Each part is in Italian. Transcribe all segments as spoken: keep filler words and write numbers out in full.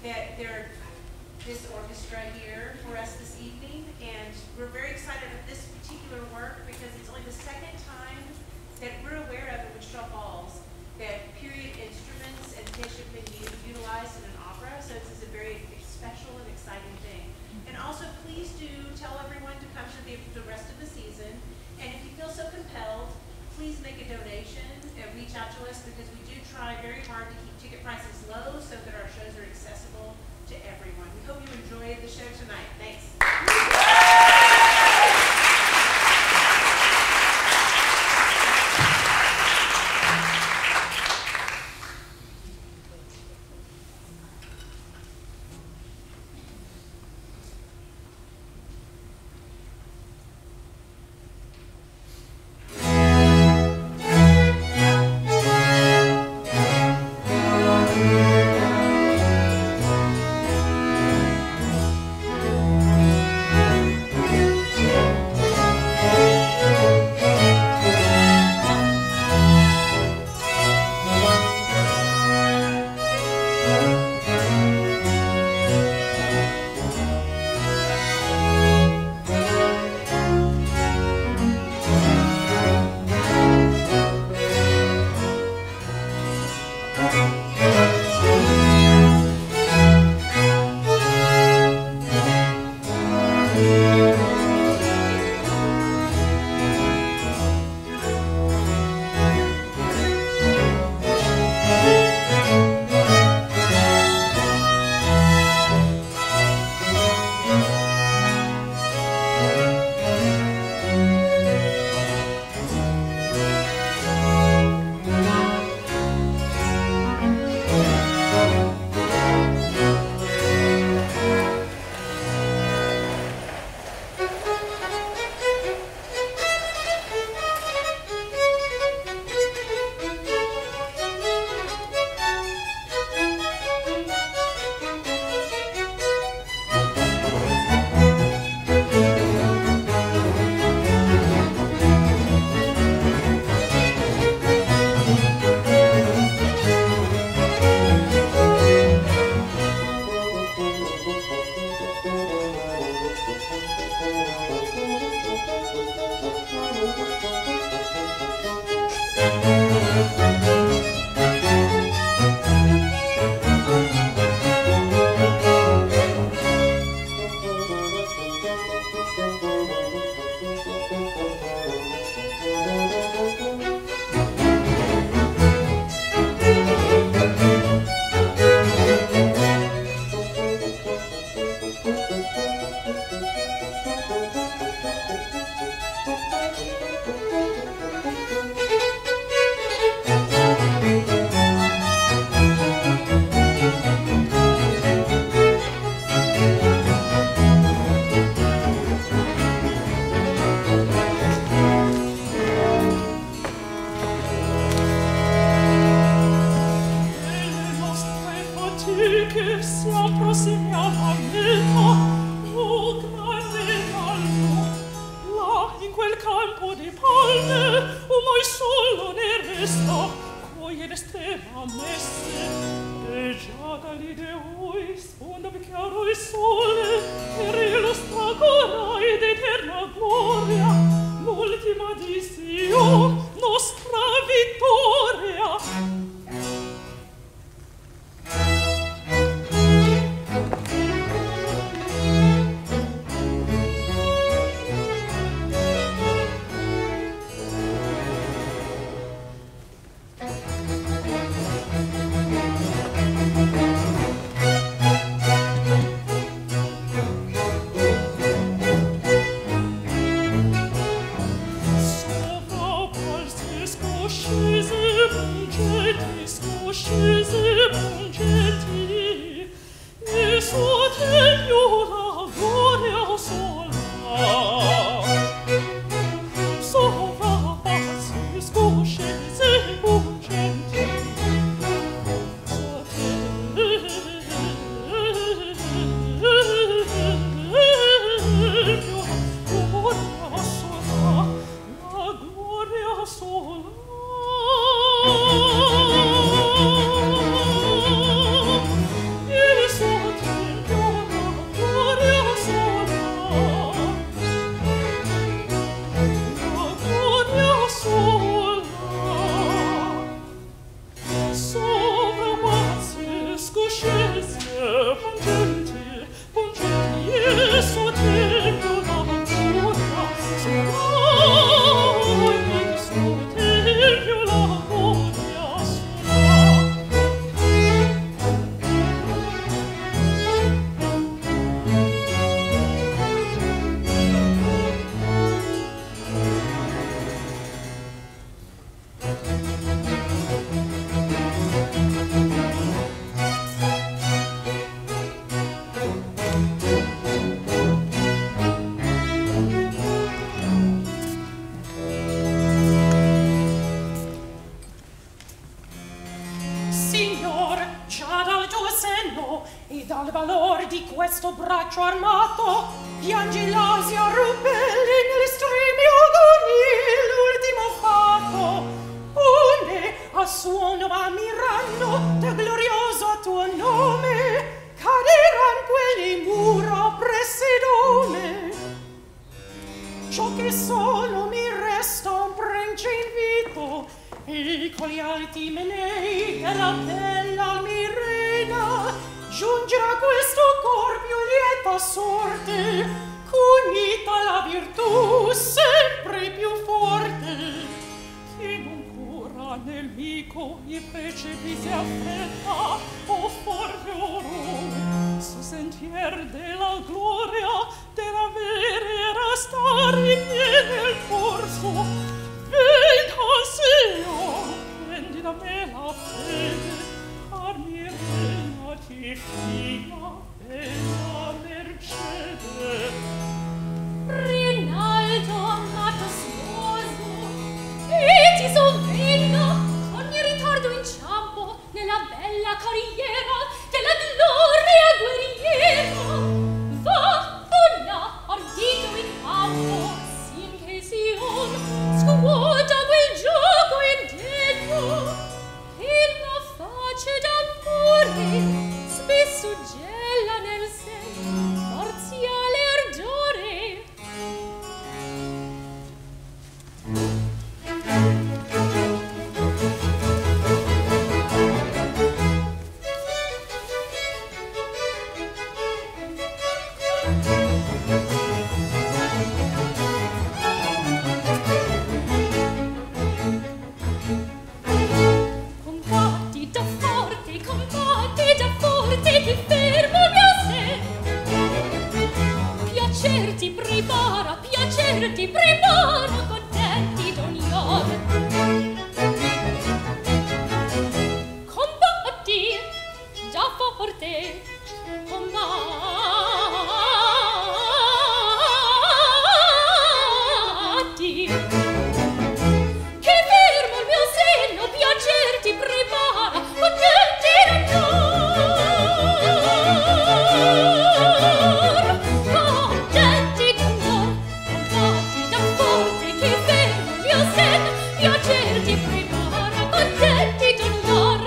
that they're this orchestra here for us this evening, and we're very excited about this particular work because it's only the second time that we're aware of in Wichita Falls that period instruments and pitch have been used, utilized in an opera, so this is a very special and exciting thing. And also, please do tell everyone to come to the, the rest of the season, and if you feel so compelled, please make a donation and reach out to us because we do try very hard to keep ticket prices low so that our shows are accessible to everyone. We hope you enjoyed the show tonight. Thanks. Sola Questo braccio armato piange l'asio rubelli nelle streme agonie l'ultimo fatto, onde a suono ammirando da glorioso tuo nome caderan quelli mura pressedome. Ciò che solo mi resta un prince invito e con gli alti menei della bella Almirena giungerà questo cor più lieta sorte, unita alla virtù sempre più forte, che non cura nel vico i precepi si affetta, o forte orrore, su sentier della gloria della vera stare nel corso. Venga, Signor, prendi da me la fede, Armirena ti fia bella mercede. Rinaldo, amato sposo, e ti sovvenga ogni ritardo inciampo nella bella carriera della gloria guerriera. Va, tu là, ardito in campo, sin che Sion scuota quel gioco indegno, e la face d'amore spesso gela nel sen marziale ardore. Combatti da forte, combatti da forte, che fermo il mio sen. Piacerti prepara, piacerti prepara, contenti d'ogni ora. Combatti da forte, combatti, che fermo il mio senno, piacerti prepara, contenti d'ogni ora. Contenti d'ogni ora, combatti da forte, che fermo il mio senno, piacerti prepara, contenti d'ogni ora.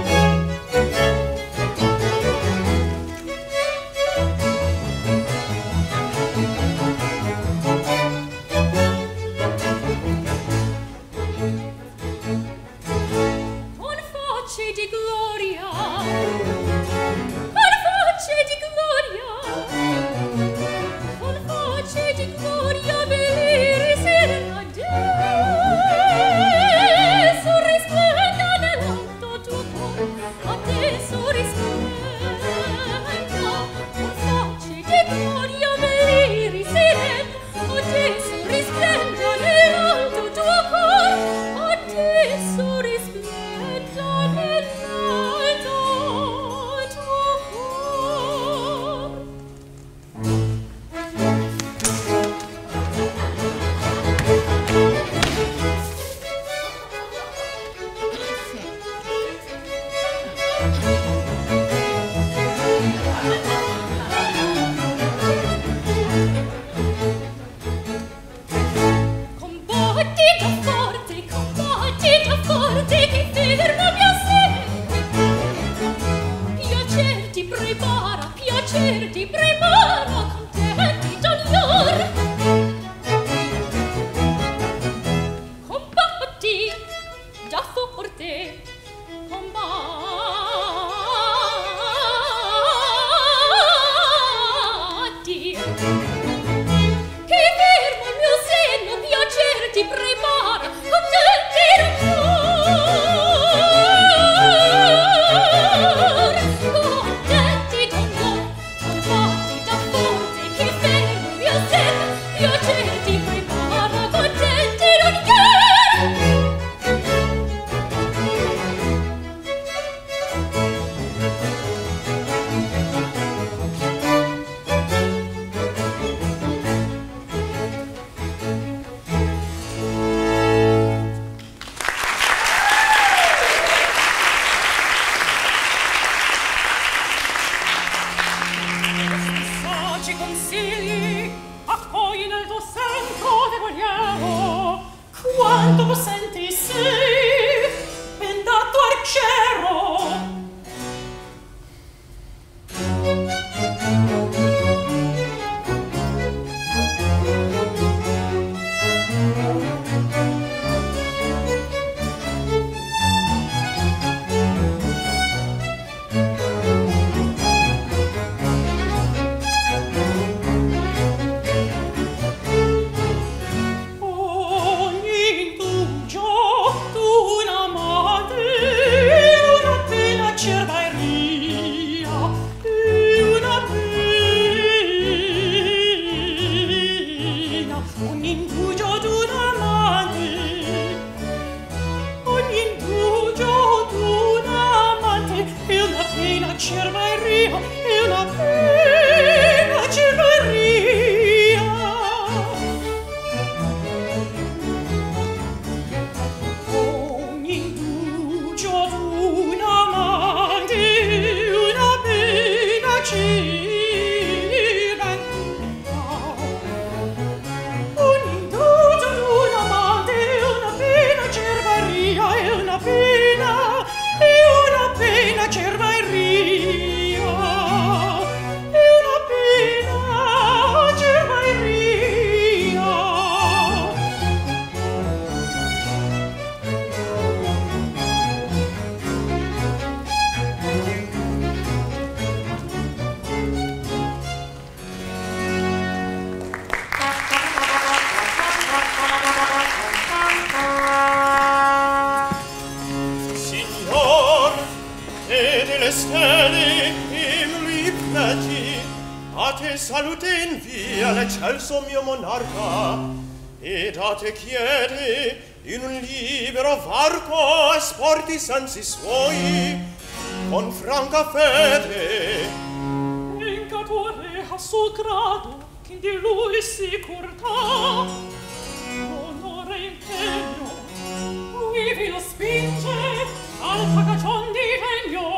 Con facce di gloria, con facce di gloria, con facce di gloria venire serena adesso risplenda nell'alto tuo cor, adesso risplenda. Con facce di gloria venire serena adesso risplenda nell'alto tuo cor, adesso risplenda nell'alto tuo cor. Combatti da forte, combatti da forte, che fermo il mio sen. Piacerti prepara, piacerti prepara, contenti d'ogni ora. Combatti da forte, combatti, che fermo il mio senno, piacerti prepara, contenti d'ogni ora. Contenti d'ogni ora, combatti da forte, che fermo il mio senno, piacerti prepara, contenti d'ogni ora. cerveria e una pena cerveria. Ogni indugio d'un amante una pena cerveria. Ogni indugio d'un amante una pena cerveria e una pena e una pena cerveria, e una pena cerveria. Signor, e delle stelle in rifletti, a te salute invia l'eccelso mio monarca, ed a te chiede in un libero varco esporti i sensi suoi con franca fede. Vincatore a suo grado, che di lui si curtà, onore impegno, lui vi lo spinge al pagagion di regno.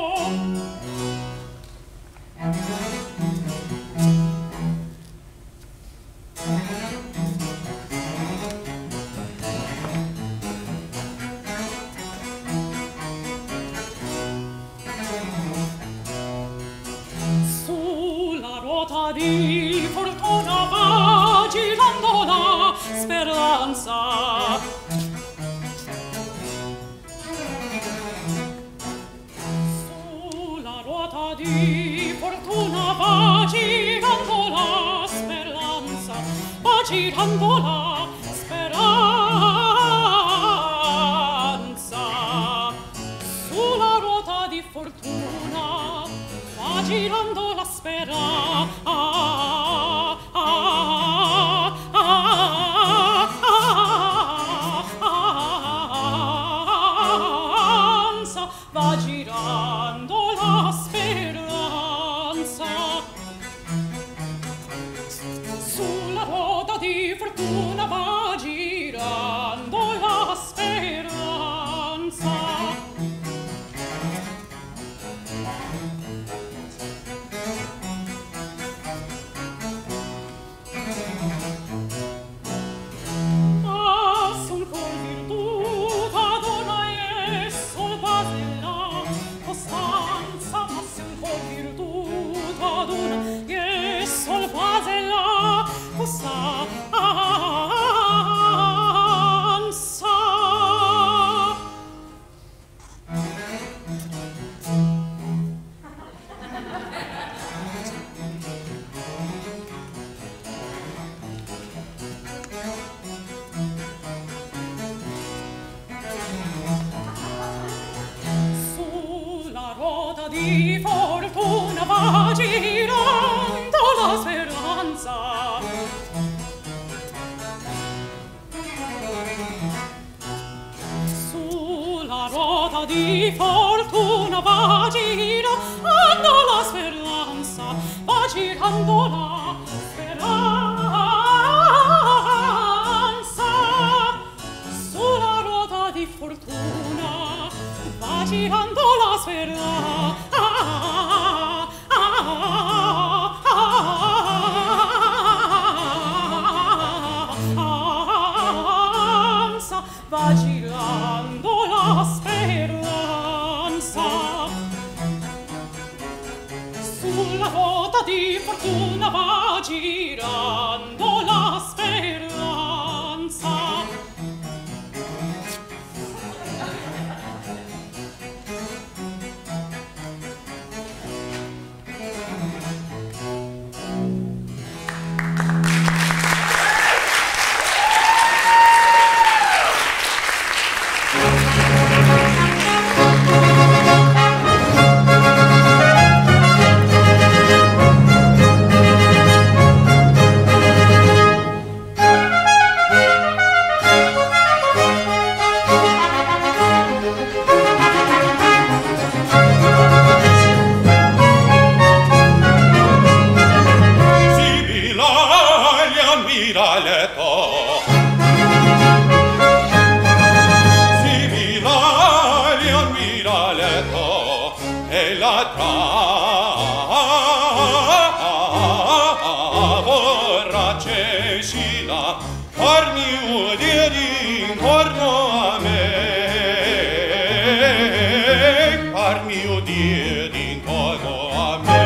Sulla ruota di fortuna va girando la speranza. Sulla ruota di fortuna va girando la speranza, va girando la speranza. Sulla ruota di fortuna va girando la speranza. Va girando la speranza. Sulla ruota di fortuna va girando la speranza. Ma son col virtuta donna e sol basella costanza, ma son col virtuta donna e sol basella costanza. Sulla ruota di fortuna va girando la speranza. Sulla ruota di fortuna va girando la speranza, va girando la speranza. Sulla ruota di fortuna va girando la speranza. Va girando la speranza. Sulla ruota di fortuna va girando la speranza. la tavola cescila, parmi udiri intorno a me, parmi udiri intorno a me.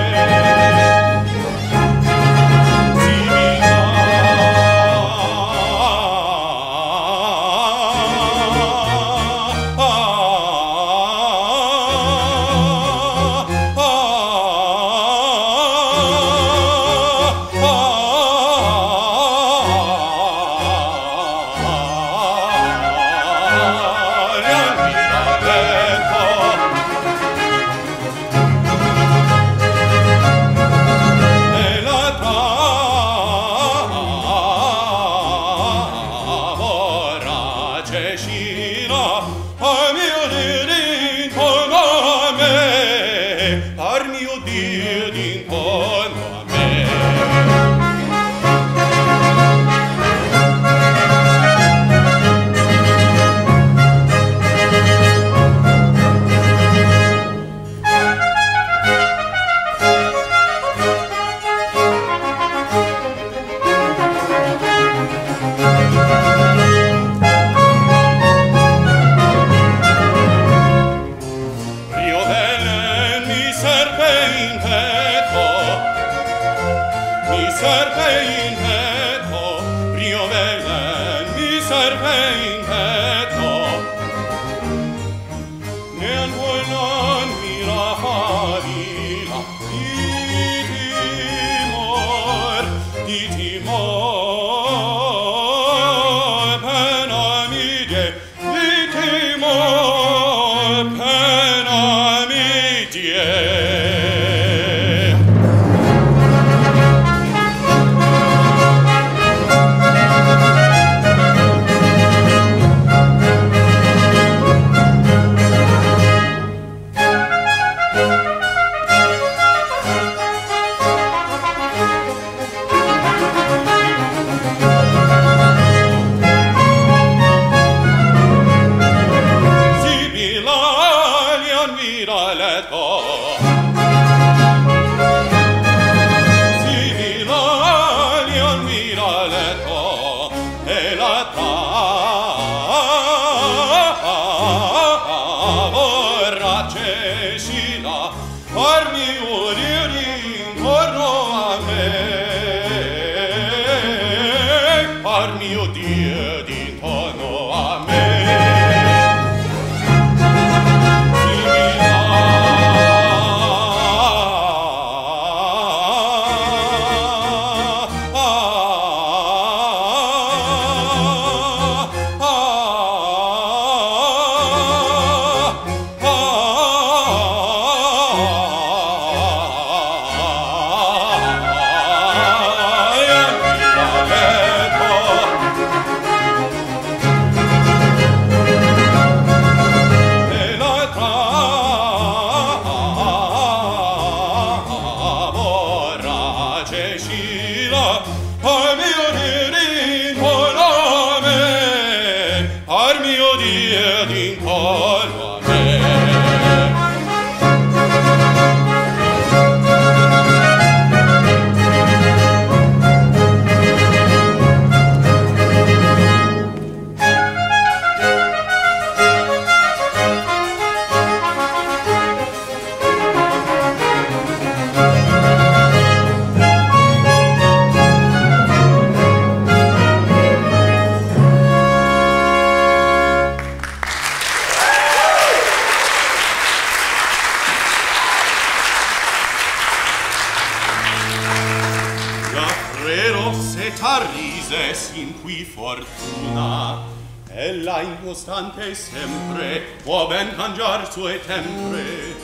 Incostante sempre può ben cangiar sue tempre.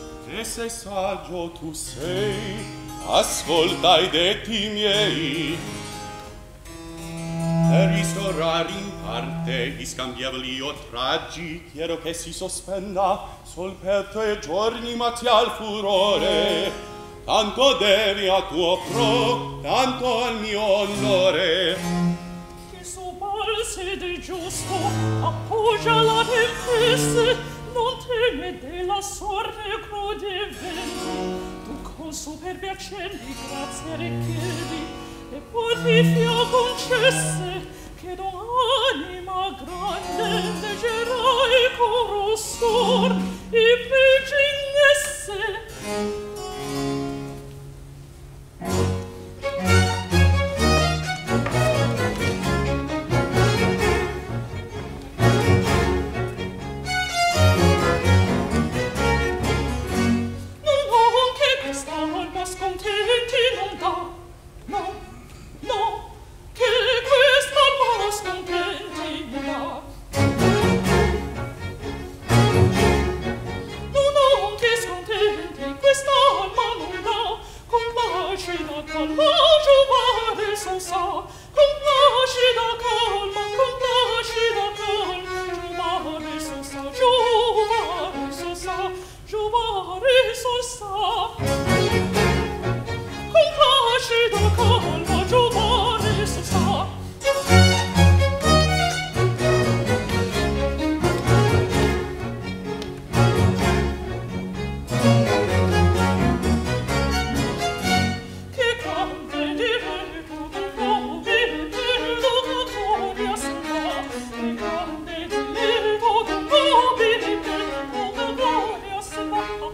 E se saggio tu sei, ascolta i detti miei. Per ristorar in parte gli scambievoli o traggi, quiero che si sospenda sol per tre giorni martial furore. Tanto devi a tuo pro, tanto al mio onore. Se del giusto appoggia la tempeste, non e della sorte crude venti, tu con superbi accendi grazie richiedi, e portifia concesse, che d'anima grande leggerai corrossor e virginesse. Scontenti non dà, no, no, che questa alma scontenti non dà. No, no, che scontenti questa alma non dà, con pace da calma giovare son sa, con pace da calma, con pace da calma, giovare son sa, giovare son sa, giovare son sa. Con pace da calma giovare si sa. Che grande diletto d'un nobile gloria si fa. Che grande diletto d'un nobile gloria si fa.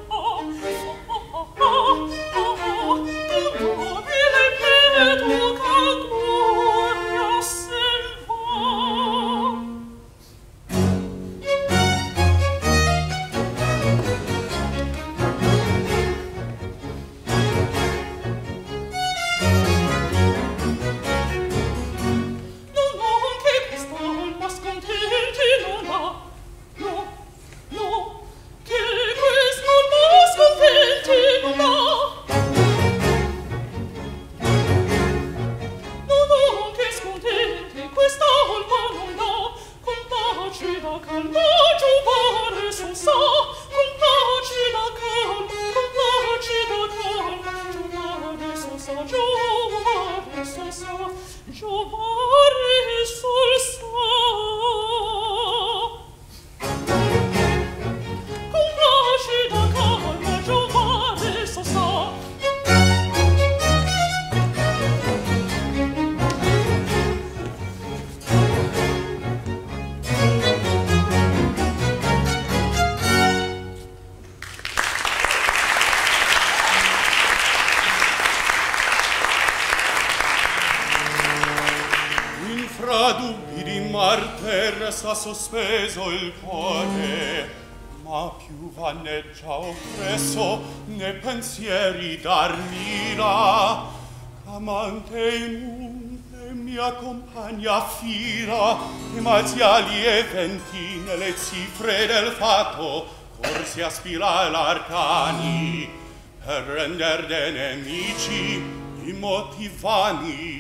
Sospeso il cuore, ma più vanneggia oppresso ne pensieri d'Armida, amante inunde mi accompagna fira, e marziali eventi nelle cifre del fatto corsi a spirare l'arcani, per render de nemici i moti vani.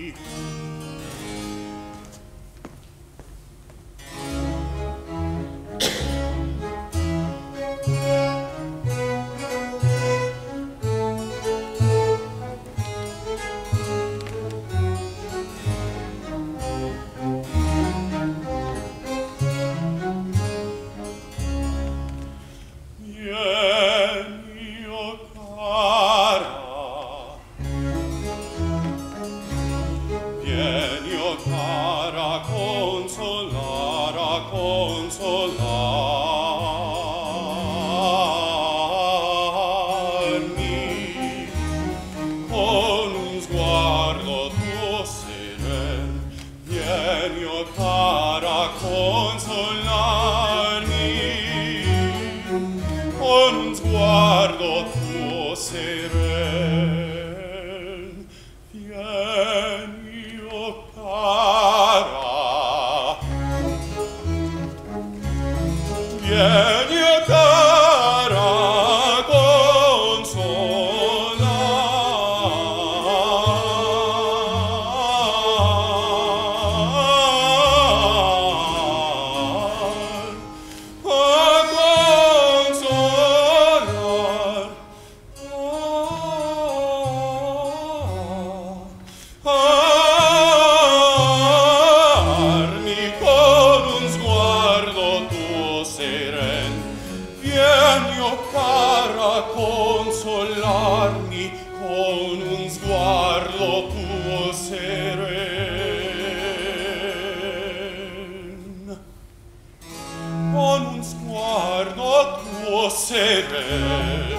mio cara, consolarmi con un sguardo tuo seren. Con un sguardo tuo seren.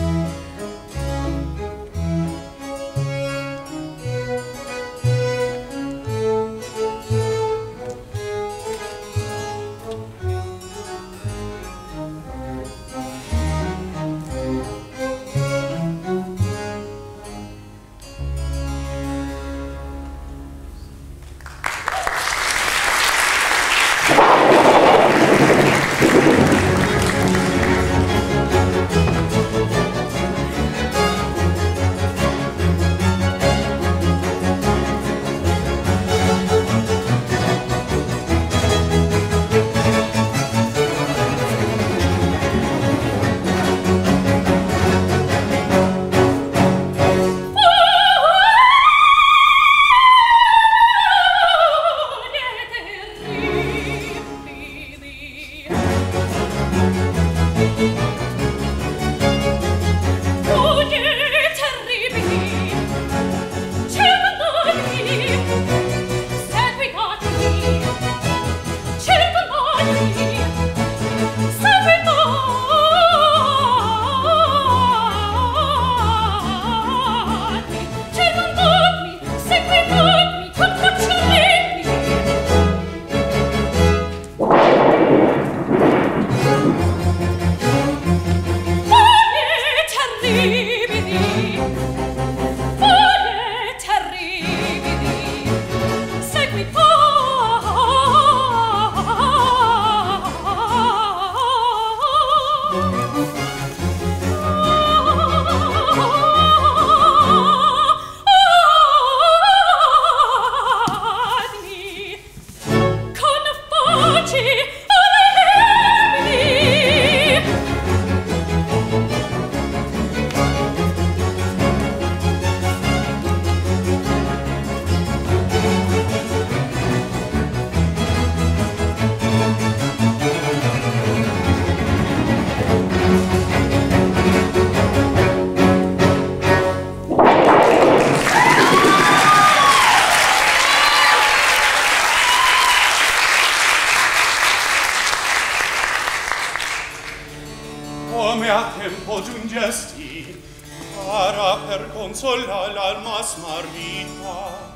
Consola l'alma smarrita,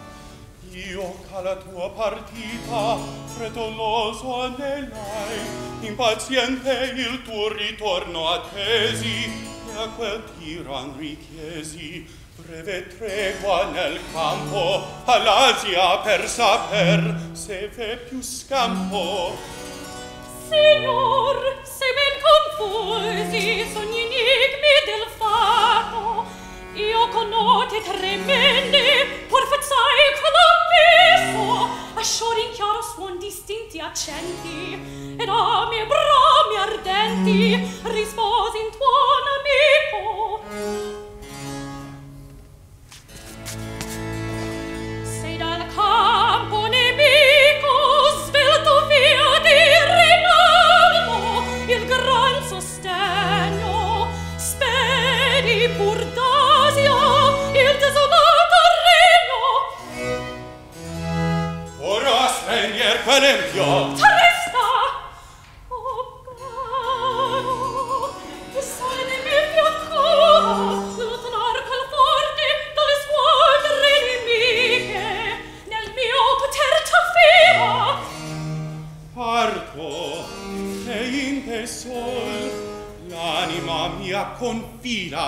io ca la tua partita frettoloso anelai, impaziente il tuo ritorno attesi, e a quel tiran richiesi breve tregua nel campo, all'Asia per saper se v'è più scampo. Signor, se ben confusi son gli enigmi del fato, io con note tremende porfezzai colombiso, a sciore in chiaro suon distinti accenti, ed a mie brami ardenti risposi in tuono amico. Sei dal campo nemico svelto via di Rinaldo, il gran sostegno spedi pur d'Asia il desolato regno. Ora spegner quell'empio Trista, oh caro, che sai ne mi fiaccò lontanar quel forte dalle squadre nemiche nel mio poter t'affida. Parto e in te sol l'anima mia confida.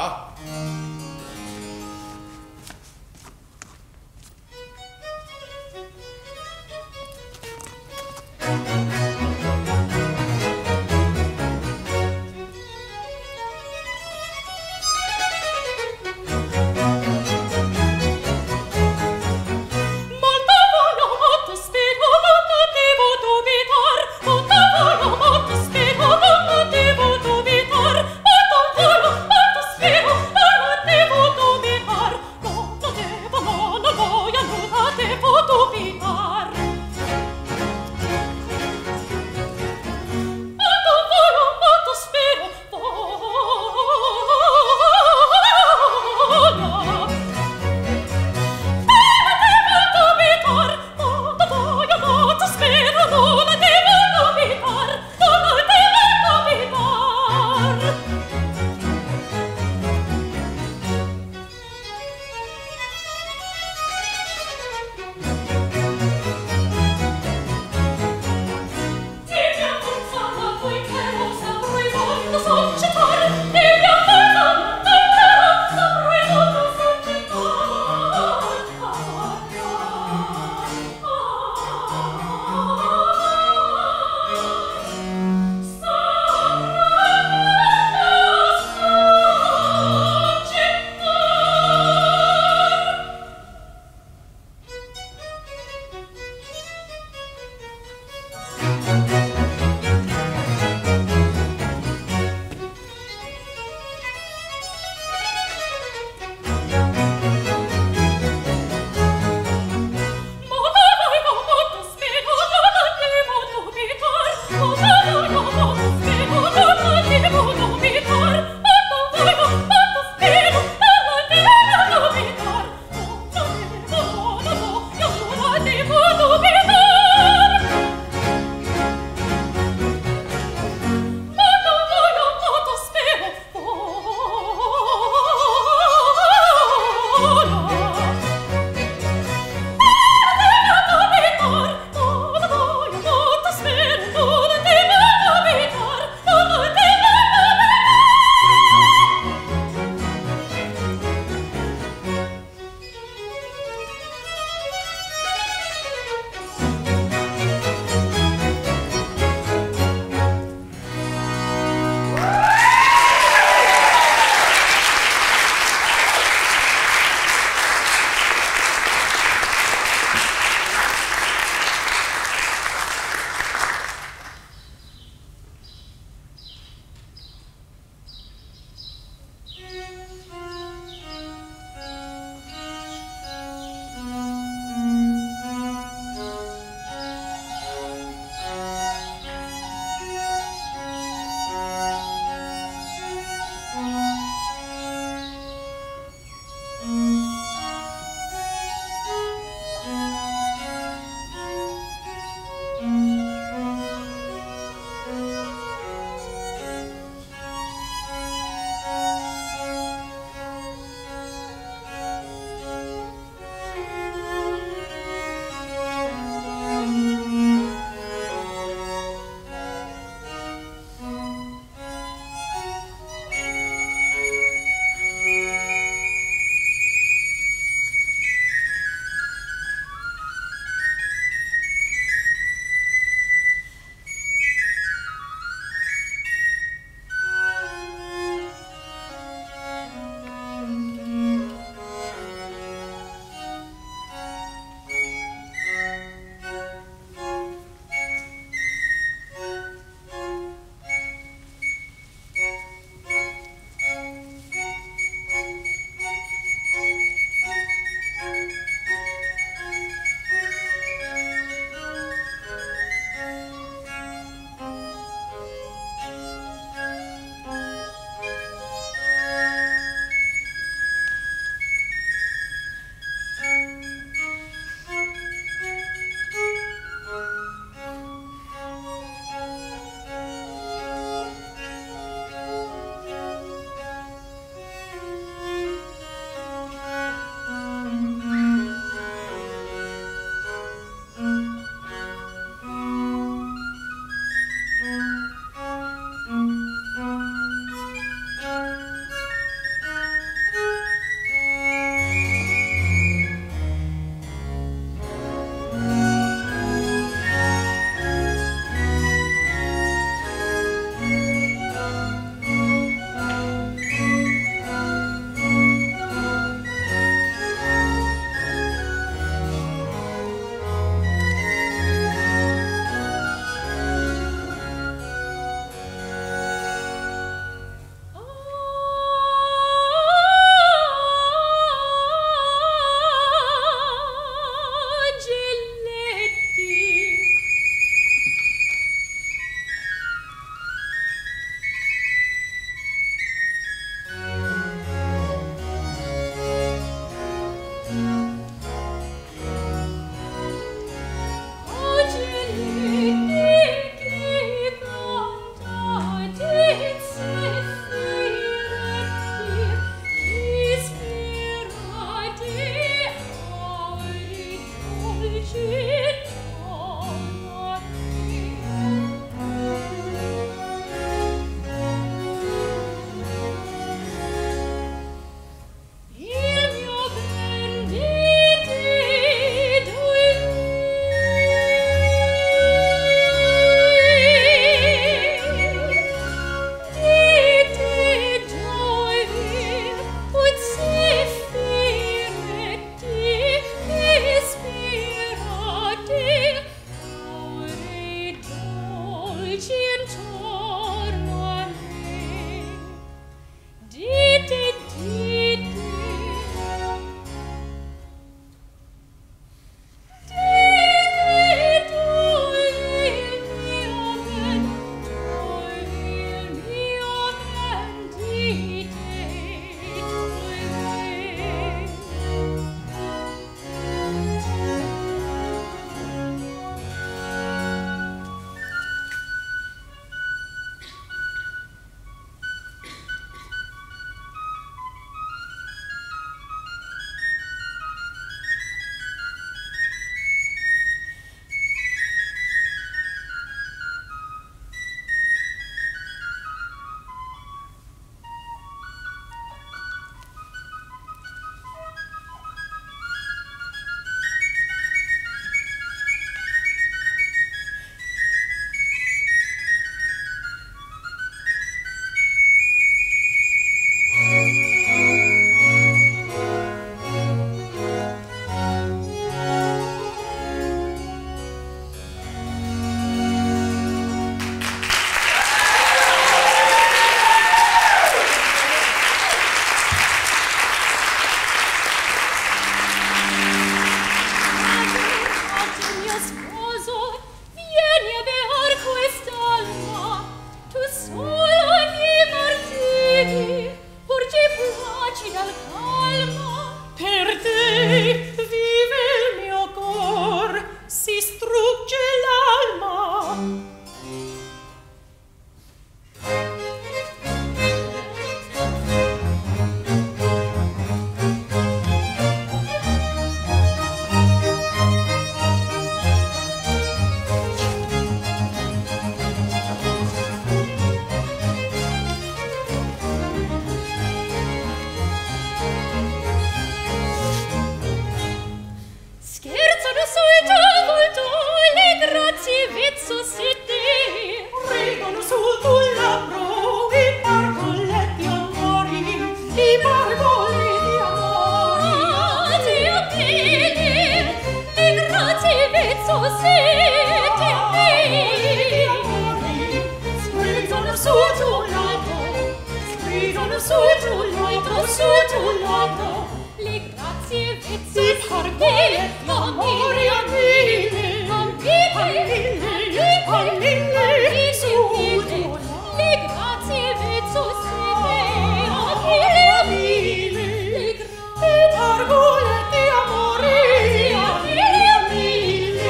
sono su giù l'altro, su giù l'altro. Le grazie vezzo si pargoletti amore a mille, a mille, a mille, su giù. Le grazie vezzo si a mille, le pargoletti amore a mille, a mille.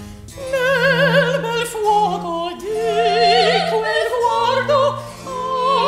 Nel bel fuoco di quel guardo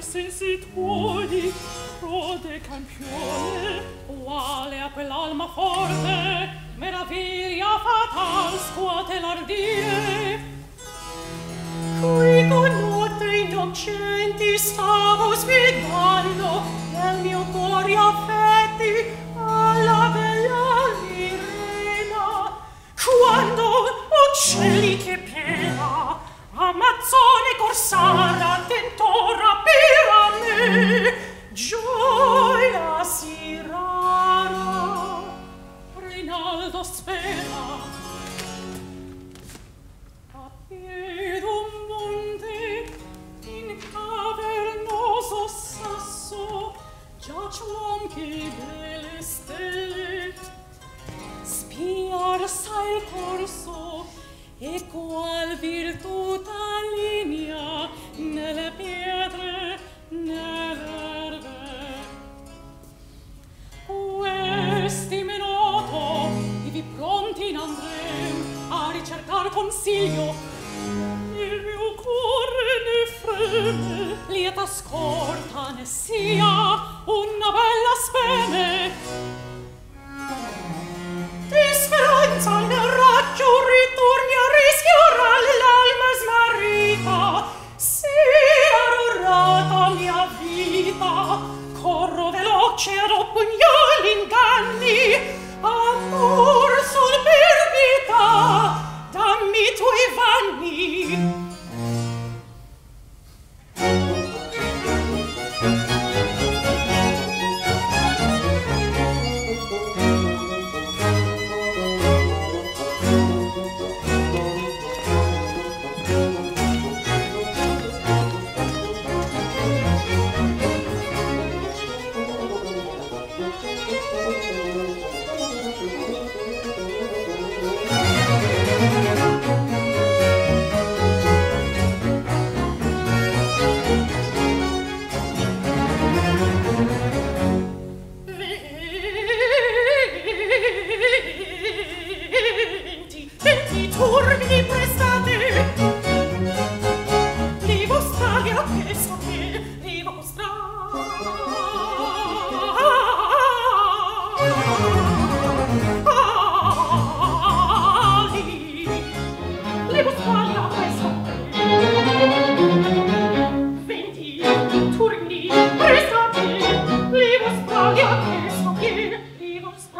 sensi tuoi, prode campione, uguale a quell'alma forte, meraviglia fatal scuote l'ardire. Qui con notte innocenti stavo sfidando nel mio cuore affetti alla bella Almirena, quando uccelli che piena Amazzone corsara tentò rapire a me, gioia si rara. Rinaldo spera a pied un monte in cavernoso sasso, giace uom che delle stelle spiar sa il corso, e qual virtuta linea nelle pietre, nell'erbe. Questi me noto, ivi pronti in andrem a ricercar consiglio. Il mio cuore ne freme, lieta scorta ne sia una bella speme. Di speranza nel raggio ritorni a rischiare l'alma smarrita, sia arrorata mia vita, corro veloce ad oppugnare inganni, amor sul per vita, dammi i tuoi vanni. Turni prestate, li vostri a che sapere, li vostri li vostri a che sapere. Venti turni prestate, li vostri a che sapere, li vostri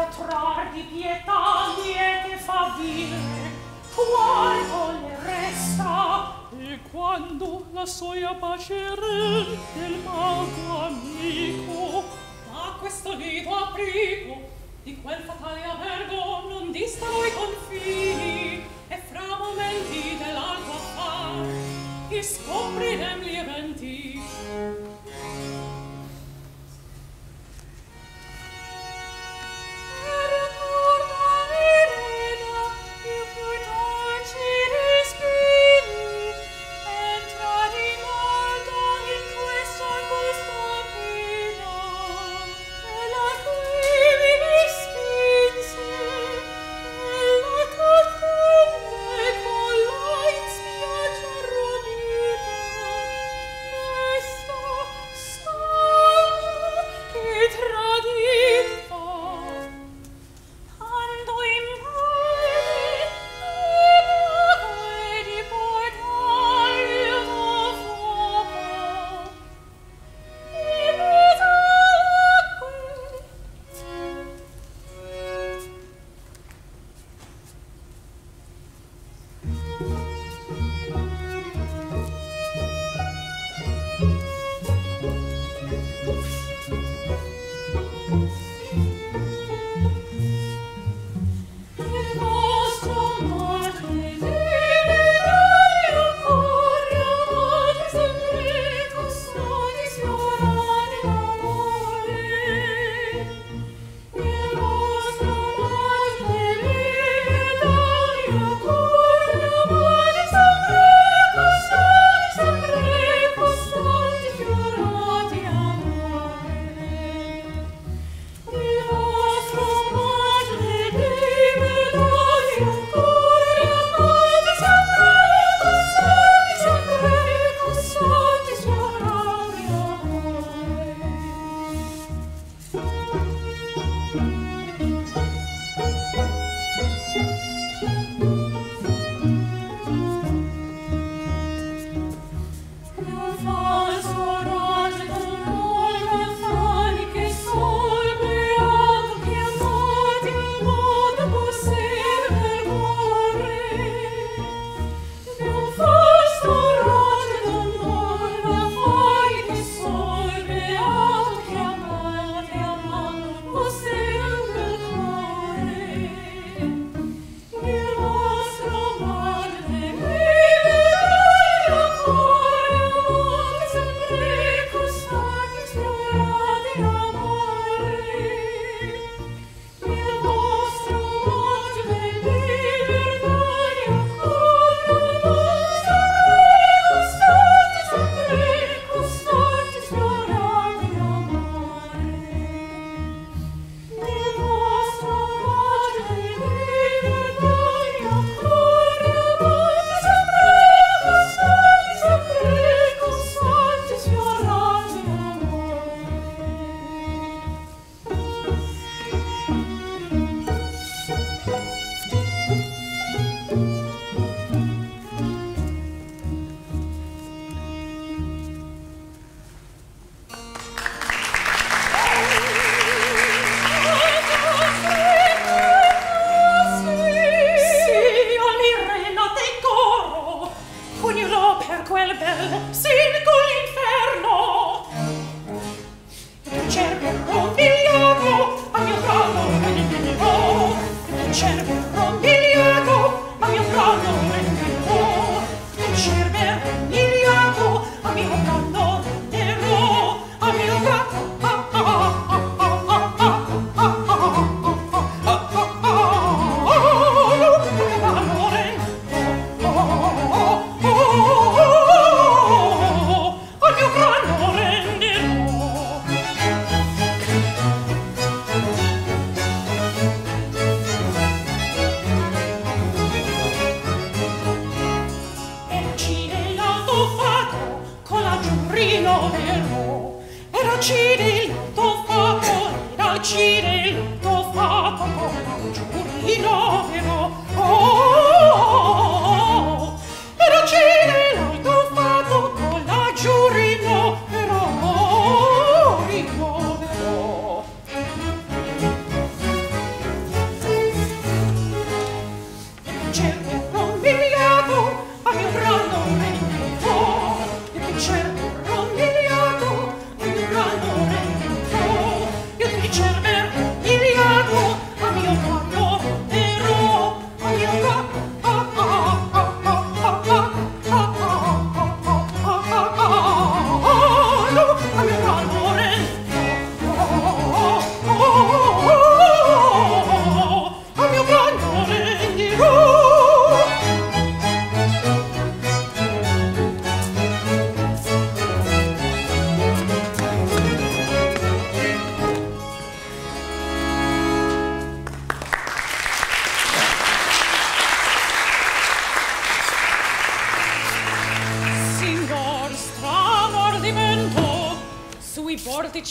otrar di pietà niente fa dire, quanto le resta. E quando la soia pace del mago amico, a questo nido aprigo, di quel fatale albergo non distano i confini, e fra momenti dell'alto affar, i scoprirem gli eventi.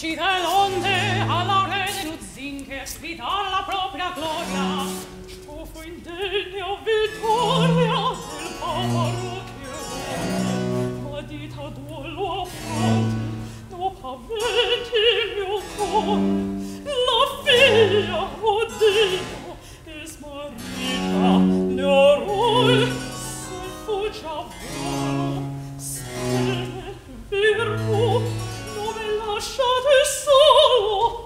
uccide l'onde alla re Luzinche vi dà la propria gloria. Ciò fu indegna vittoria del povero che ma dita duolo affronti no paventi il mio cuore. La figlia, oh Dio, è smarrita l'eroi se fugge a volo se ne virtù non me lasciate solo.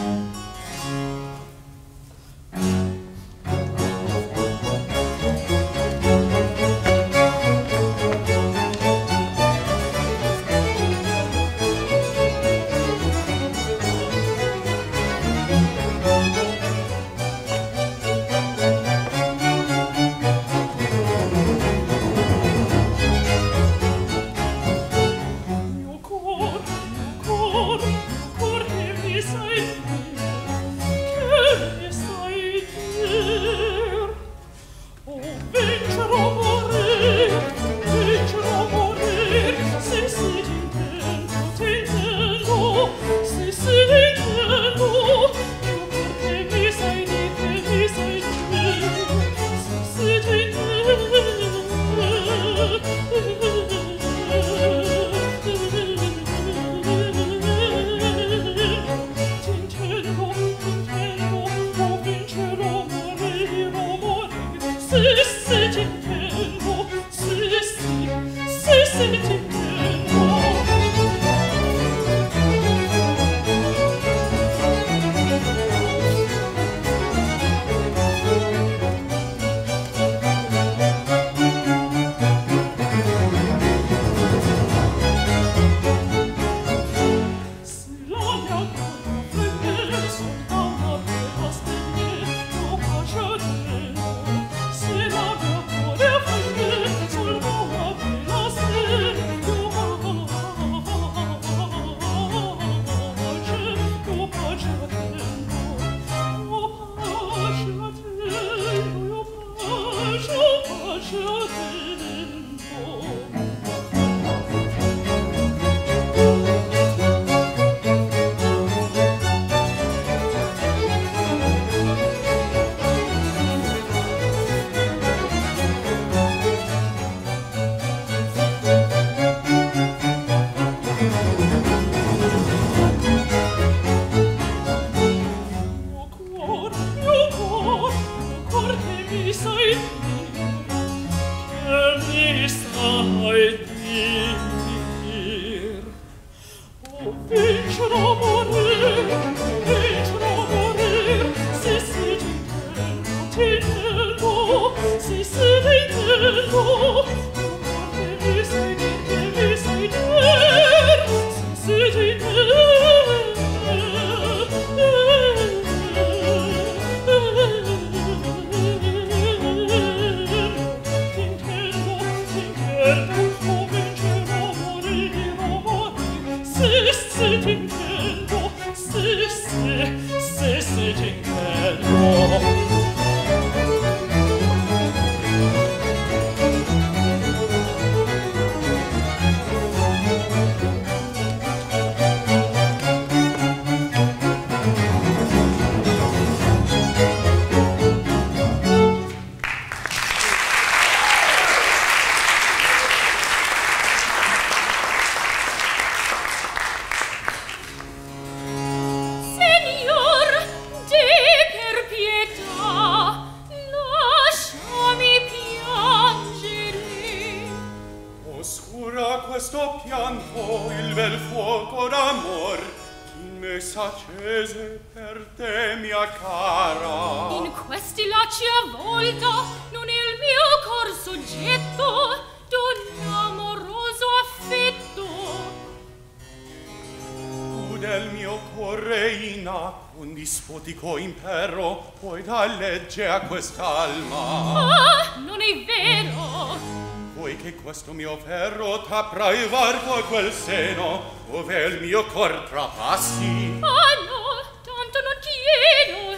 Impero, puoi dar legge a quest'alma. Ah, non è vero! Vuoi che questo mio ferro t'apra il varco a quel seno, ove il mio cor trapassi? Ah, no, tanto non chiedo,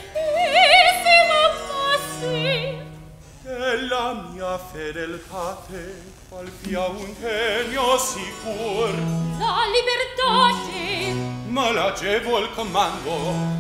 e se m'amassi? Della mia fedeltate, qual fia un temio sicur. La libertate malagevol comando.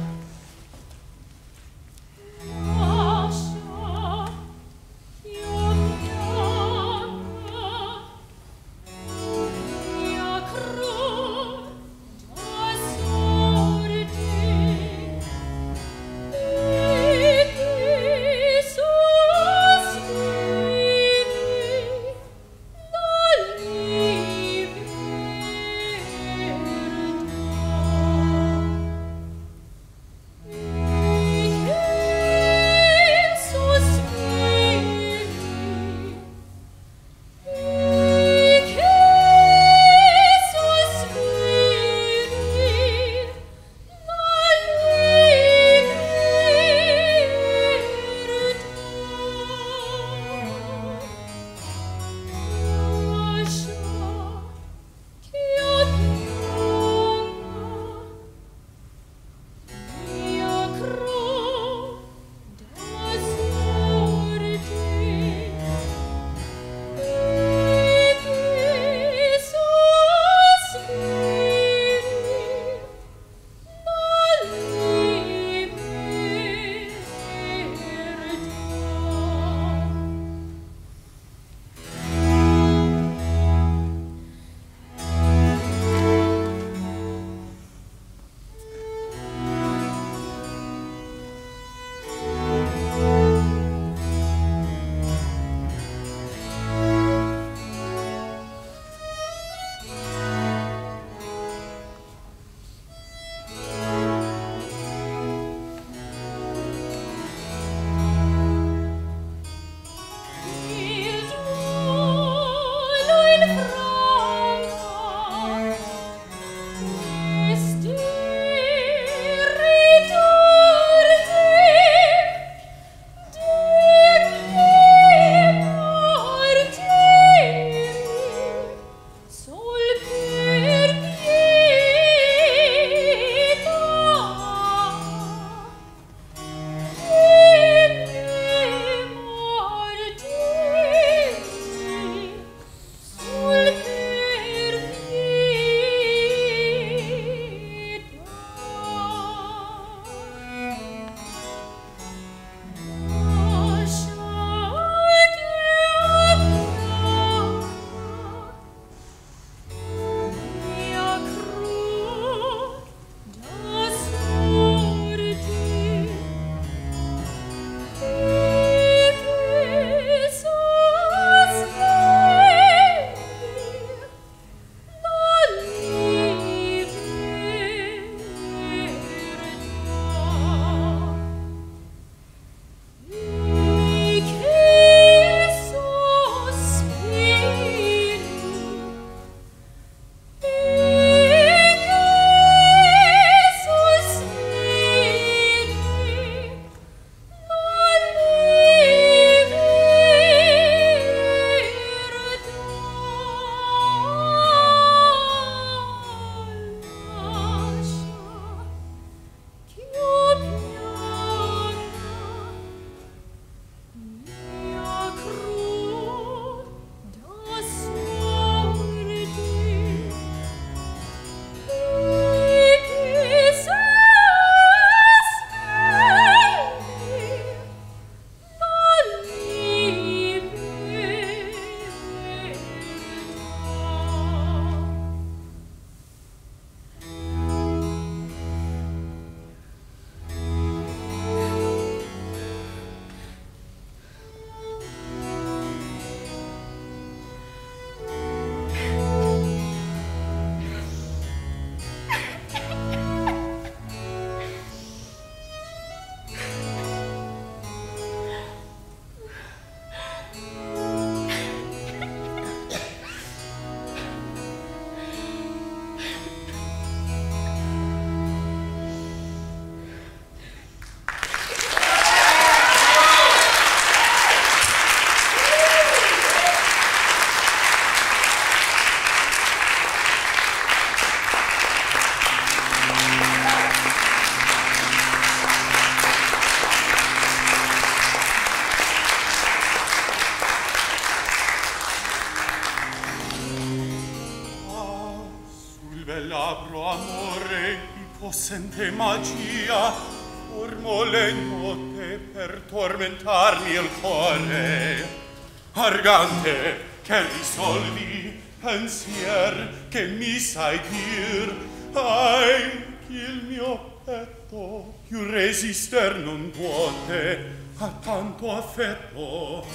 possente magia formo le note per tormentarmi il cuore. Argante, che risolvi pensier che mi sai dir, ai il mio petto più resister non puote a tanto affetto.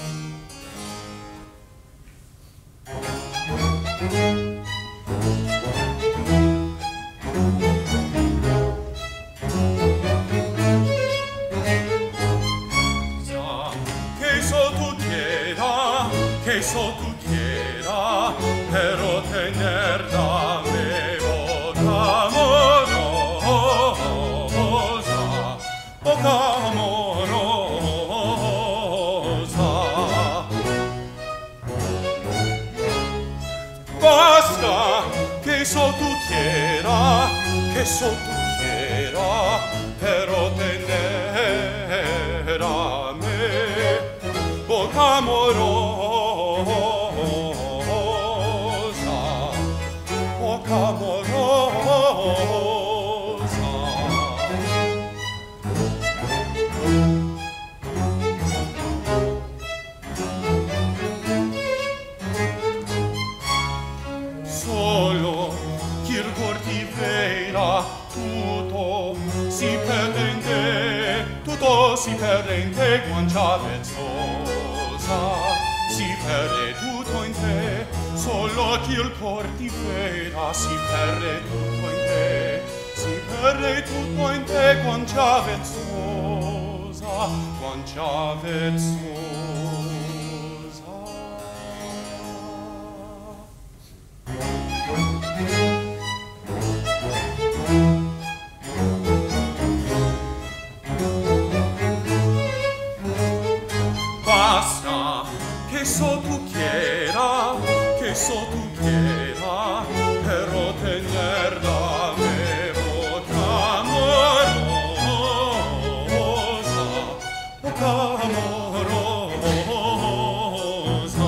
Sa che so tu quiera, che so tu quiera, però tener da me poca amorosa, poca amorosa. Basta che so tu quiera, che so tu quiera, però tener a me poca amorosa, poca amorosa. Solo chi il cor ti vera, tutto si perde in te, tutto si perde in te, guancia vezzosa, si perde tutto in te, solo chi il cor ti vera, si perde tutto in te, si perde tutto in te, guancia vezzosa, guancia vezzosa. Basta che so tu quiera, che so tu quiera, però tener da me poca amorosa, poca amorosa.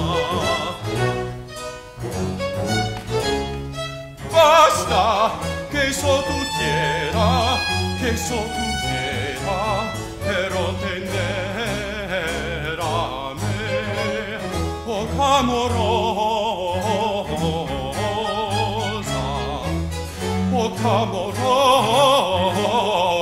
Basta che so tu quiera, che so tu quiera, però tener a me poca amorosa, poca amorosa.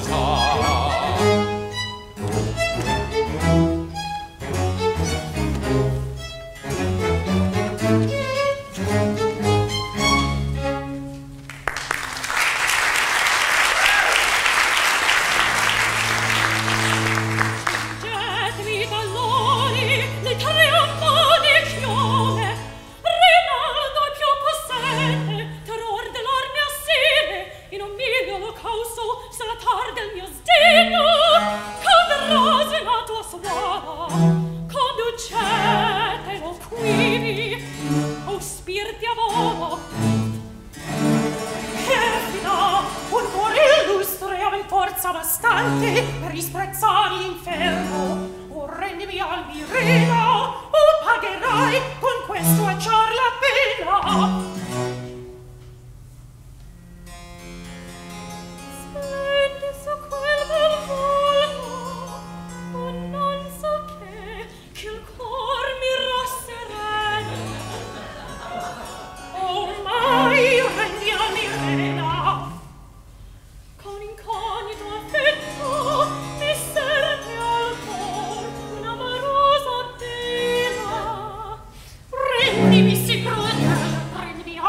Getmi dall'ori le tre ammoni chiome, Rinaldo più possente, terror dell'arme assire, in un mio olocausto salatar del mio sdegno, come rose la tua suora, come uccete lo quivi, o spiriti a volo, perfida, un cuore illustre aven forza bastante per disprezzare l'inferno. O rendimi Almirena, o pagherai con questo acciar la pena. Splende su quel bel volto, o non so che, che il cor mi rasserena. Oh, mai rendi Almirena, con incognito affetto mi serte al cor un'amorosa pena. Prendimi sì crudele, prendimi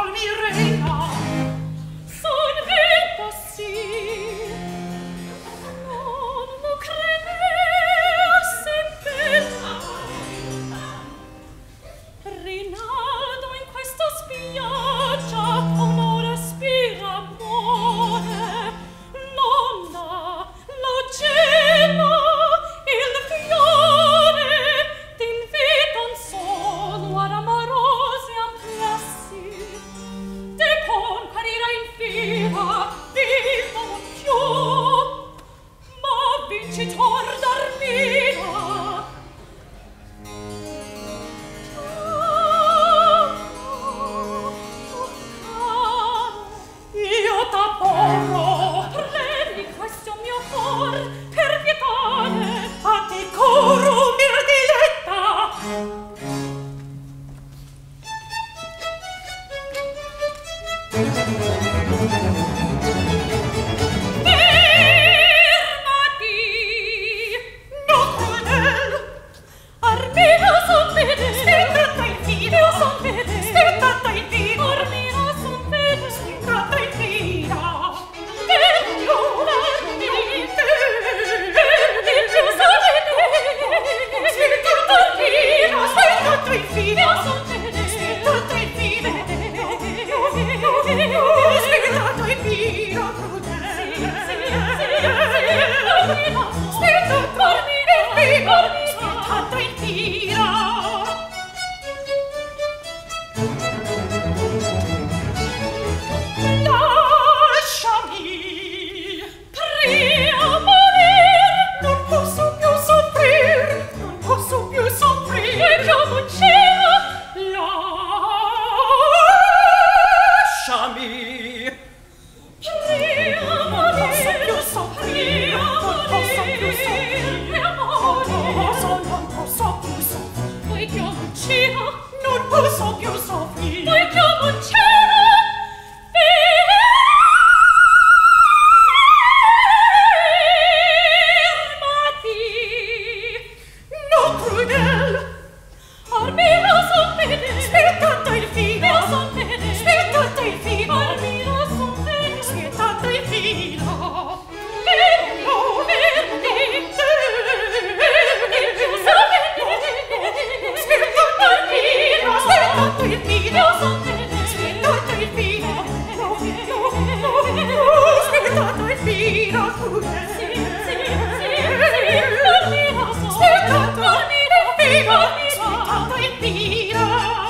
so più soffrire. Poi chiamo il cielo, fermati. No, crudel. Armida son fede. Spettate il filo. Son fede. Spettate il filo. Armida son fede. Spettate il filo. Fermo, fermi. Spettate il filo. Spettate il filo. Spettate il filo. Sì, sì, sì, sì. Armida son. Spettate il filo. Spettate il filo.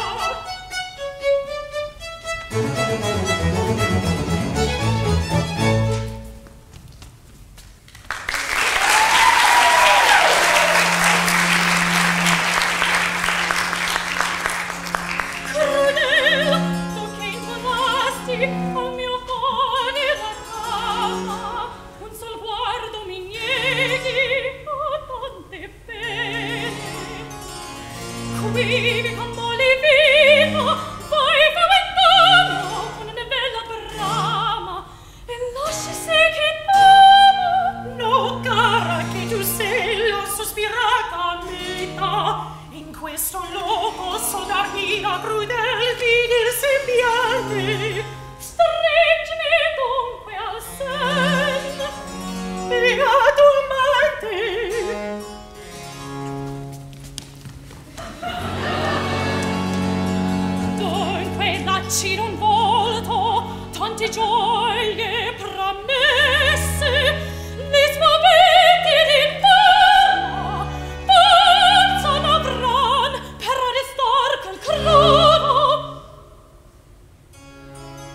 Crudel, tu che intonasti al mio cuore la cama, un sol guardo mi nieghi a tante pene. Qui con mole vivo, vai faventano con una bella brama e lasci se che t'ama. No, cara, che tu sei la sospirata meta. In questo loco sol d'Armida crudel vidi il sembiante. Stringimi dunque al sen, beato amante. Dunque lacci d'un volto tante gioie promesse, le spaventi d'intorno forza n'avran per arrestar quel crono.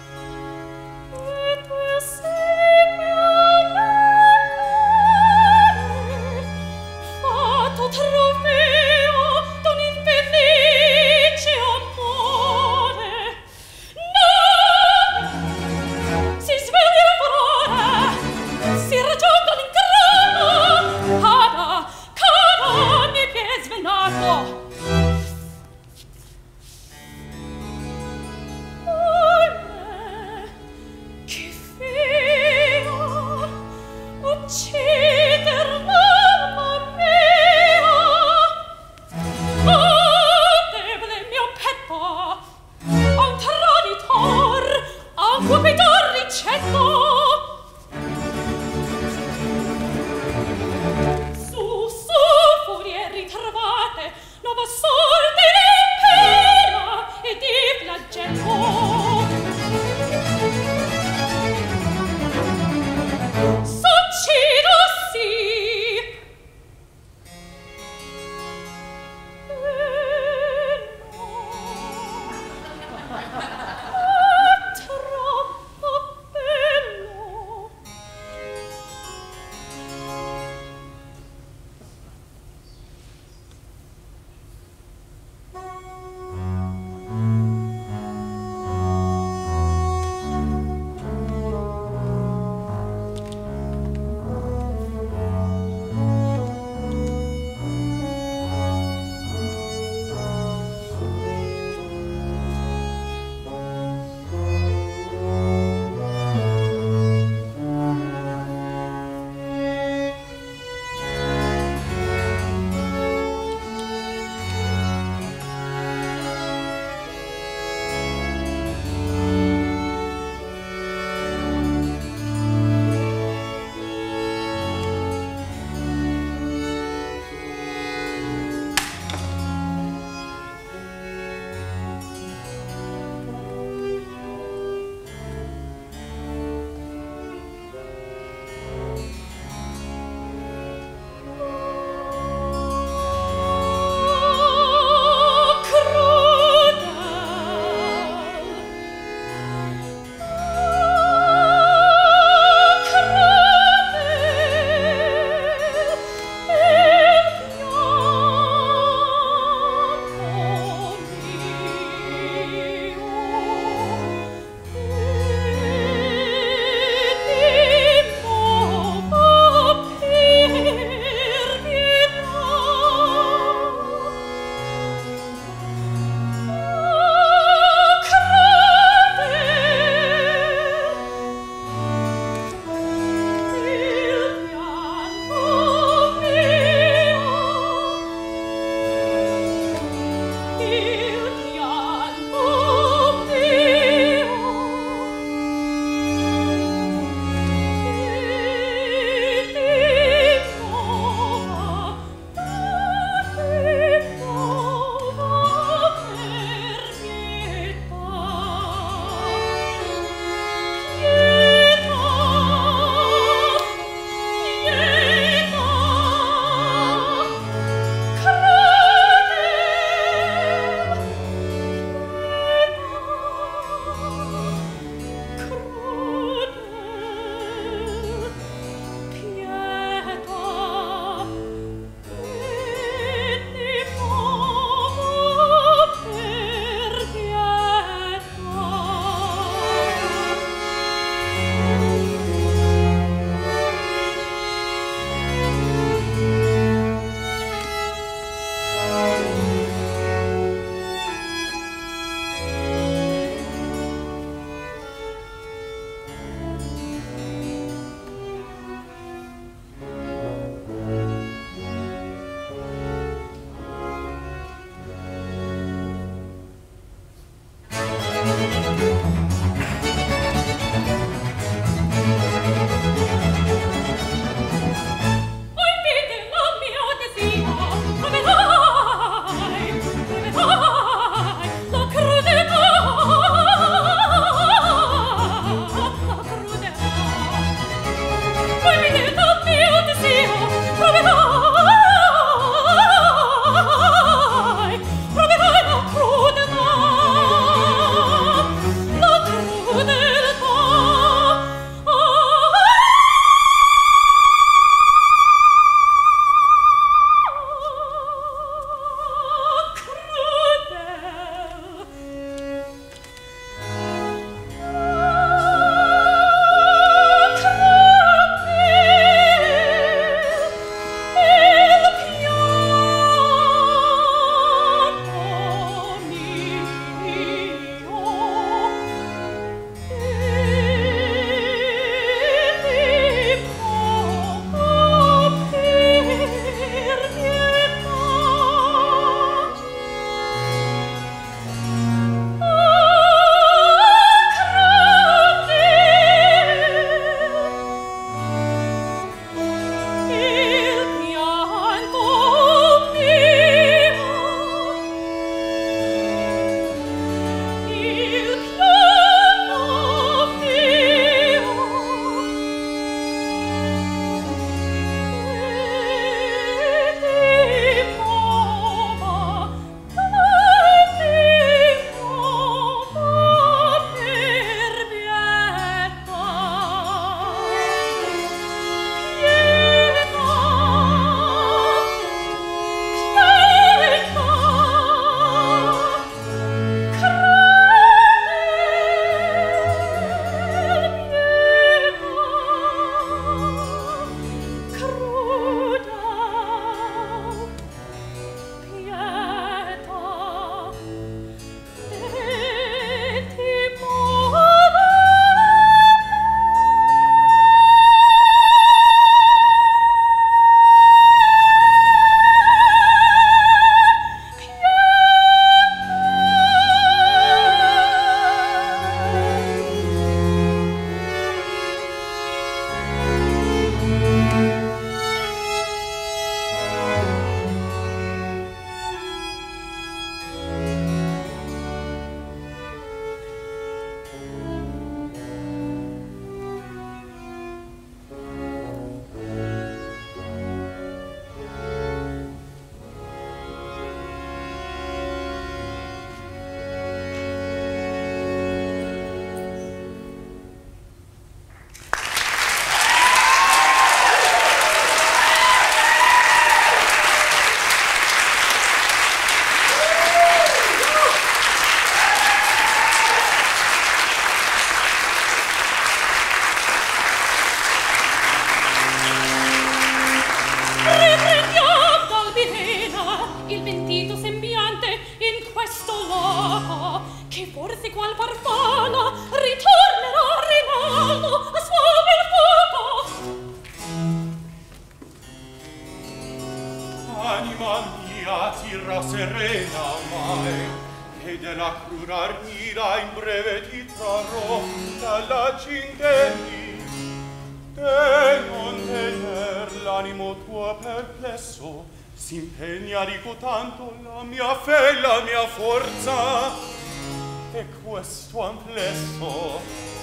Anima mia, tira serena mai, che della crura Armida in breve ti trarrò dalla cinghelli. E non tener l'animo tuo perplesso, s'impegna dico tanto la mia fe, la mia forza, e questo amplesso.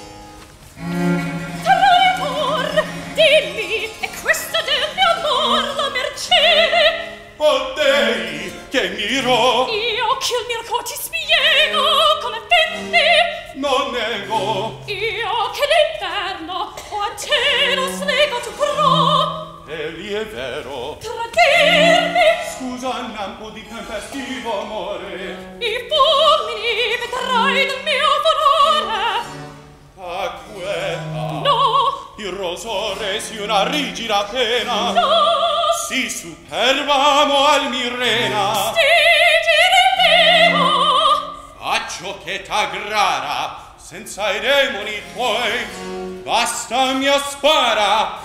Traitor, dimmi, è questa del mio amor la mercede? O Dei, che miro! Io che il mirco ti spiego come tendi? Non nego! Io che l'inferno o a te lo slego tu pro? Egli è vero! Tradirmi! Scusa, lampo di tempestivo amore! I fulmini vedrai del mio furore! Acqueta! No! Il rosore si una rigida pena! No! Si superbamo Almirena! Si girideo! Faccio che t'aggrara, senza i demoni tuoi, basta mia spara!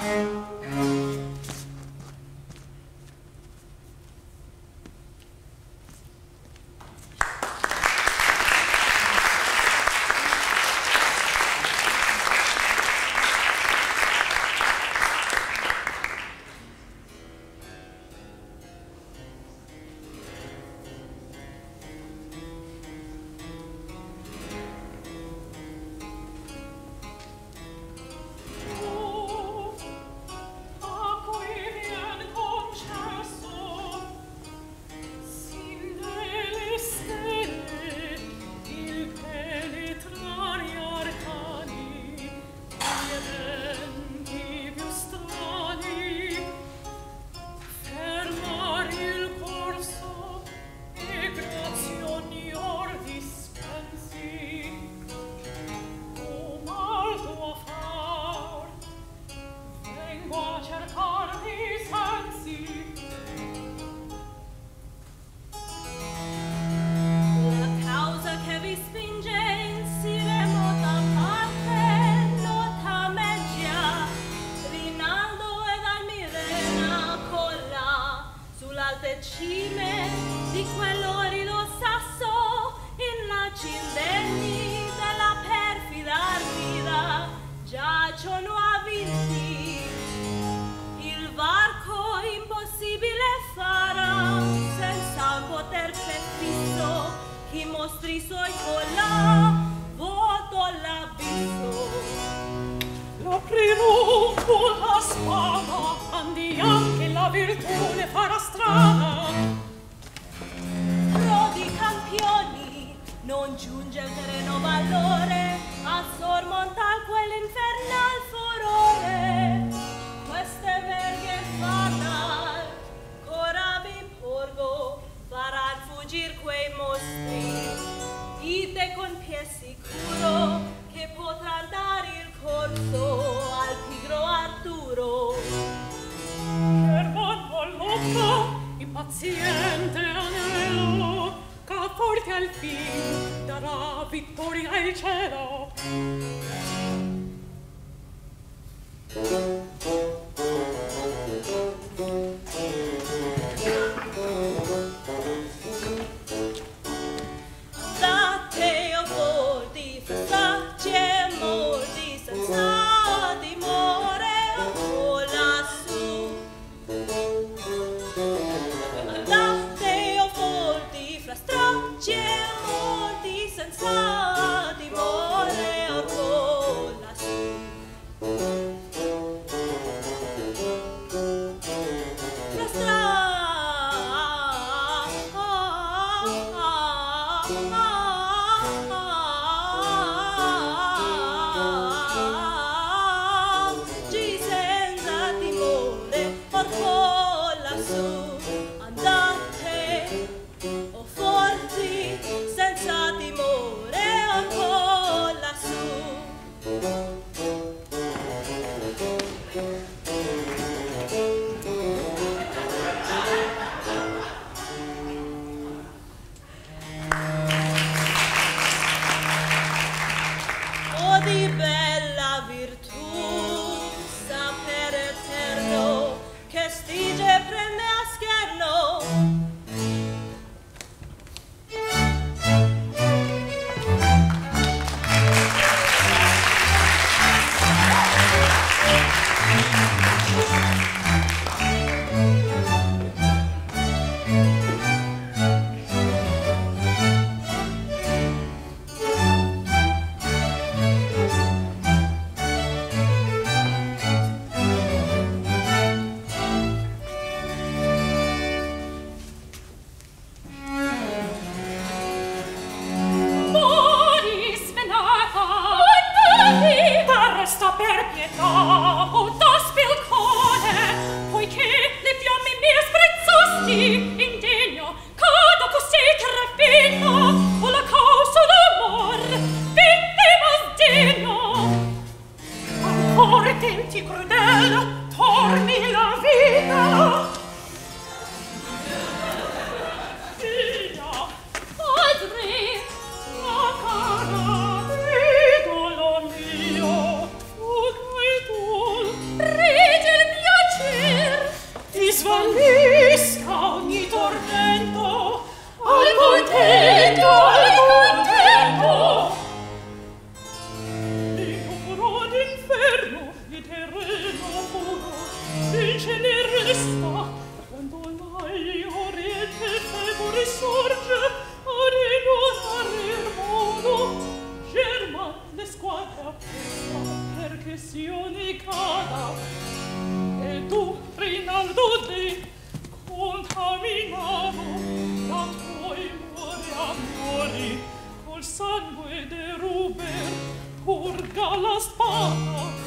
sorge a ignorare il modo. Germa le squadre appresta perché sioni cada. E tu, Rinaldo, devi contaminare la tuoi muori amori col sangue de ruber purga la spada.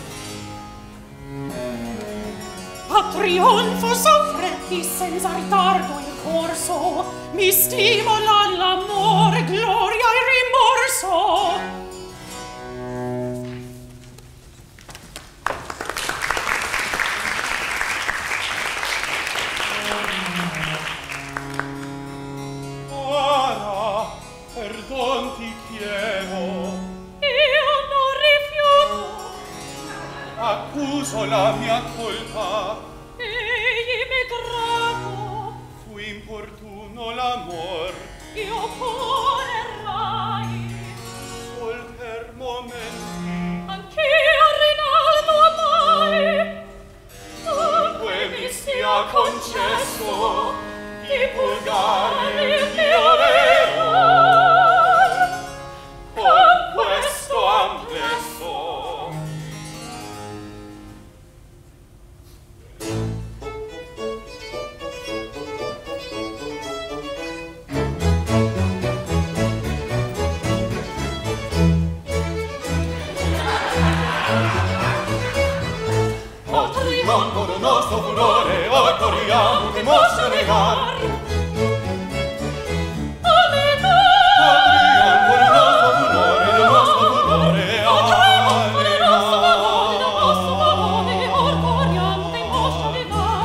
A trionfo soffretti senza ritardo il corso, mi stimola l'amore, gloria e rimorso. Ora, perdon ti chiedo. Io non rifiuto. Accuso la mia colpa. Egli mi gravo. Fu importuno l'amor. Io pure errai. Sol per momenti. Anch'io Rinaldo amai. Dunque mi sia concesso di purgare il mio error con questo amplesso. Con il nostro furore occorriamo che mosse regar. Alleluia! Adrian, con il nostro furore, il nostro furore, Adrian, con il nostro favore, il nostro favore, occorriamo che mosse regar.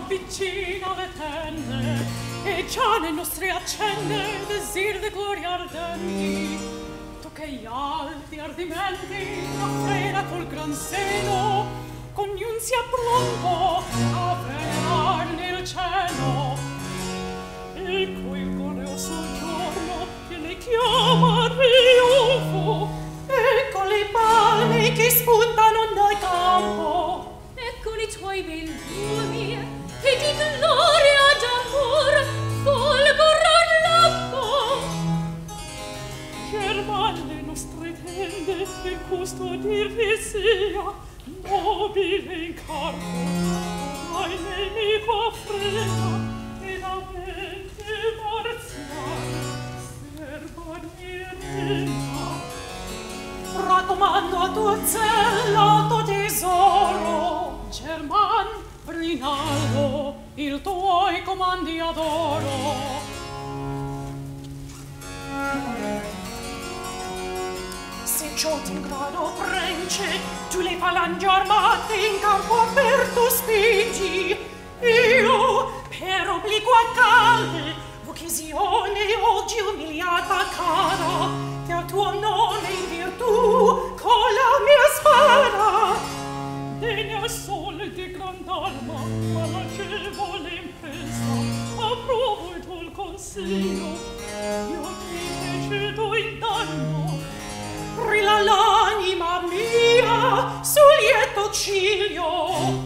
avvicina le tende e già nei nostri accende desir de gloria ardenti. Tu che gli alti ardimenti raffrena col gran seno, ognuno sia pronto a venerar nel cielo. Ecco il glorioso giorno che ne chiama trionfo, ecco le palme che spuntano dal campo, ecco i tuoi bellumi che di gloria d'amor folgoran lampo. German le nostre tende per custodirvi sia nobile incarco, ormai nemico affretta e la mente marziale serva Almirena. Raccomando a tuo zelo, tuo tesoro, German Rinaldo, il tuoi comandi adoro. Se ciò in grado prenge, tu le falangi armate in campo aperto spingi. Io, per obliqua calle, vocazione oggi umiliata cara, che al tuo nome in virtù con la mia spada. Degna sol di grand'alma, all'agevole impresa, approvo il tuo consiglio, io ti fece do in danno. Brilla l'anima mia sul lieto ciglio.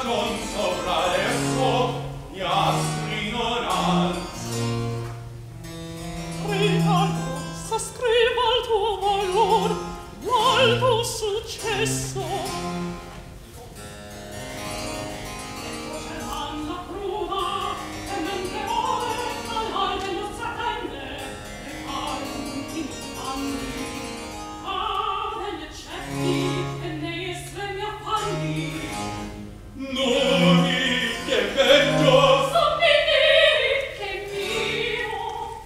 ragion sopra esso, gli astri non han. Rinaldo, s'ascriva al tuo valor l'alto successo. C'è cruda, e mentre ore all'arte nostra tende, e cari ultimi anni, ah, negli eccetti e nei estremi affanni. Noi che peggio Sommi diri che mio.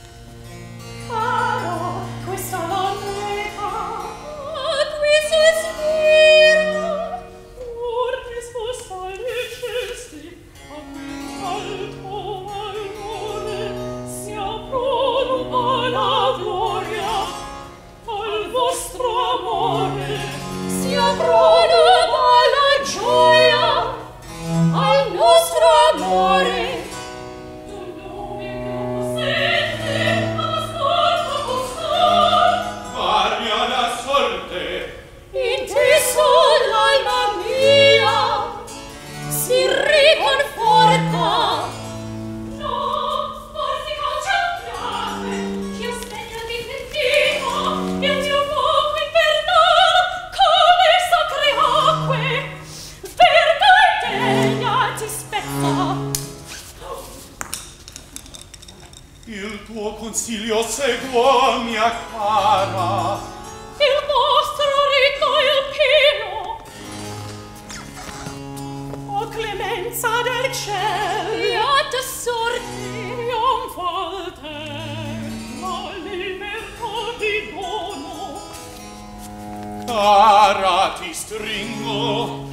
Cara, questa la meta, Ah, qui sospiro. urti sposalici, a cui alto valore sia proruba la gloria al vostro amore, Sia pronuba la gioia al nostro amore. non nome più possente all'ascolto costar. varia la sorte. In te sol l'alma mia si riconforta. No, forse concentrate, ch'io spegno di pentito, e il mio fuoco infernale, come sacre acque, verga e tegna ti spezza. Il tuo consiglio seguo, mia cara. Il vostro rito il pio. O clemenza del cielo, Beata sorte, trionfate, la libertà di dono. Cara, ti stringo,